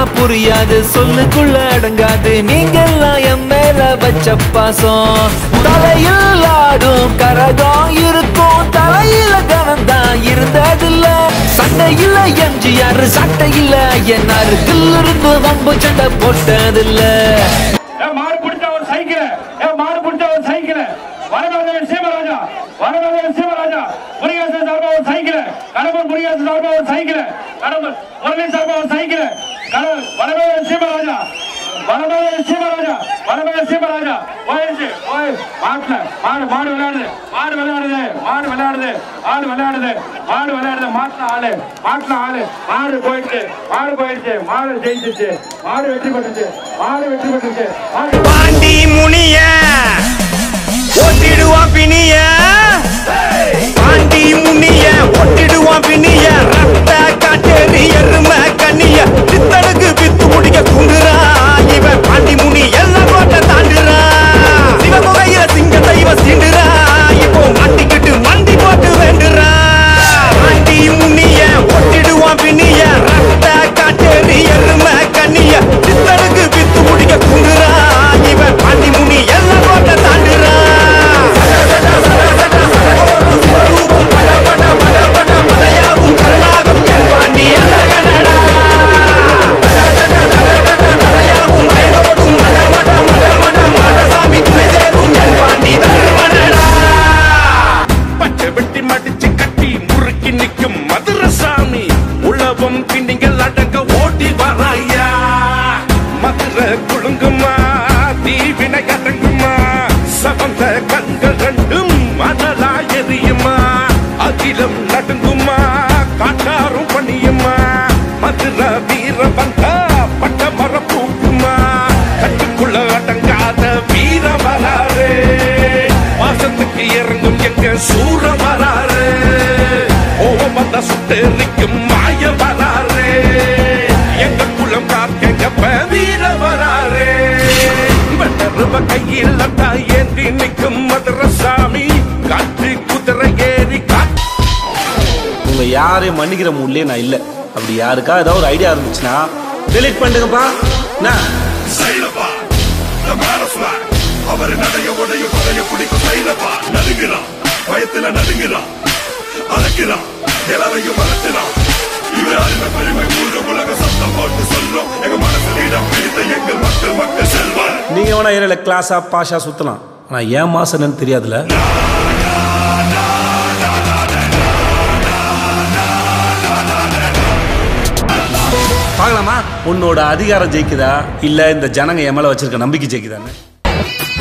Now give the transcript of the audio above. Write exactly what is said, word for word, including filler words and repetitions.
புரியாது சொல்லுக்குள்ள அடங்காது நீங்கெல்லாம் என் மேல வச்ச பாசம் தலையில் ஆடும் கரகம் இருக்கும் தலையில கனந்தான் இருந்ததில்ல சண்டையில எம்ஜிஆர் சட்டையில என்னாருக்கு இருந்து வம்பு சண்டை போட்டதில்ல மாடு பிடிச்ச ஒரு சைக்கிள் மாடு பிடிச்ச ஒரு சைக்கிள் வரவேற்ற சீமராஜா வரவேற்ற சீமராஜா முருகேசன் சார்பா ஒரு சைக்கிள் கடம்பூர் முருகேசன் சார்பா ஒரு சைக்கிள் கடம்பூர் முரளி சார்பா ஒரு சைக்கிள் வரவேற்ற சீமராஜா வரவேற்ற சீமராஜா வரவேற்ற சீமராஜா போயிடுச்சு போய் மாட்டுல மாடு மாடு விளையாடுது மாடு விளையாடுது மாடு விளையாடுது மாடு விளையாடுது மாடு விளையாடுது மாட்டுல ஆளு மாட்டுல ஆளு மாடு போயிடுச்சு மாடு போயிடுச்சு மாடு ஜெயிச்சிச்சு மாடு வெற்றி பெற்றுச்சு மாடு வெற்றி பெற்றுச்சு பாண்டி முனிய ஒட்டிடுவான் பிணிய பாண்டி முனிய ஒட்டிடுவான் பிணிய ரத்த காட்டேரி எருமை கண்ணிய சித்தனுக்கு வித்து முடிக்க குண்டுறா இவன் பாண்டி முனி எல்லாம் கோட்டை தாண்டுறா சிவகுகையில சிங்கத்தை இவன் சீண்டுறா இப்போ மாட்டிக்கிட்டு மண்டி போட்டு வேண்டுறா பாண்டி முனிய ஒட்டிடுவான் பிணிய ரத்த காட்டேரி எருமை கண்ணிய சித்தனுக்கு வித்து முடிக்க குண்டுறா இவன் பாண்டி முனி எல்லாம் கோட்டை தாண்டுறா குழுங்குமா தீவினை அடங்குமா சவந்த கண்கள் ரெண்டும் மணலா எரியுமா அகிலம் நடுங்குமா காட்டாரும் பணியுமா மதுர வீர வந்தா பட்ட மர பூக்குமா கட்டுக்குள்ள அடங்காத வீர வராரு வாசத்துக்கு இறங்கும் எங்க சூர வராரு ஓவம் வந்த சுட்டெரிக்கும் மாய வராரு எங்க குளம் காக்க வீர வராரு வெட்டருவ கையில் ஏந்தி நிற்கும் மதுரசாமி காற்று குதிரை ஏறி உங்க யாரையும் மன்னிக்கிற மூட்லயே நான் இல்ல அப்படி யாருக்கா ஏதாவது ஒரு ஐடியா இருந்துச்சுன்னா டெலிட் பண்ணுங்கப்பா அவர் நடைய உடைய கொடைய குடிக்கும் சைலப்பா நடுங்கிறான் பயத்துல நடுங்கிறான் அழைக்கிறான் எல்லாரையும் வளர்க்கிறான் இவர் அறிவை பெருமை ஊர உலக சத்தம் போட்டு சொல்லும் எங்க மனசில் இடம் பிடித்த எங்கள் மக்கள் மக்கள் செல்வார் நீங்க வேணா ஏரியால கிளாஸா பாஷா சுத்தலாம் ஆனா ஏன் மாசன்னு தெரியாதுல பார்க்கலாமா உன்னோட அதிகாரம் ஜெயிக்குதா இல்ல இந்த ஜனங்க என் மேல வச்சிருக்க நம்பிக்கை ஜெயிக்குதான்னு